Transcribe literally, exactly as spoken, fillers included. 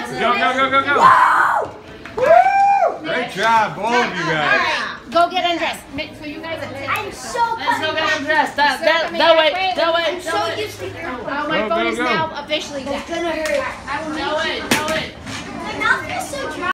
Go, go, go, go, go. Woo! Great job, all of you guys. Go get undressed. So you guys are I'm so Let's go get undressed. That, that, that way, that way, I'm so that way. used to your Oh, my Go, phone go, is go. now officially dead. It's gonna hurt. I will No way, no way. My mouth feels so dry.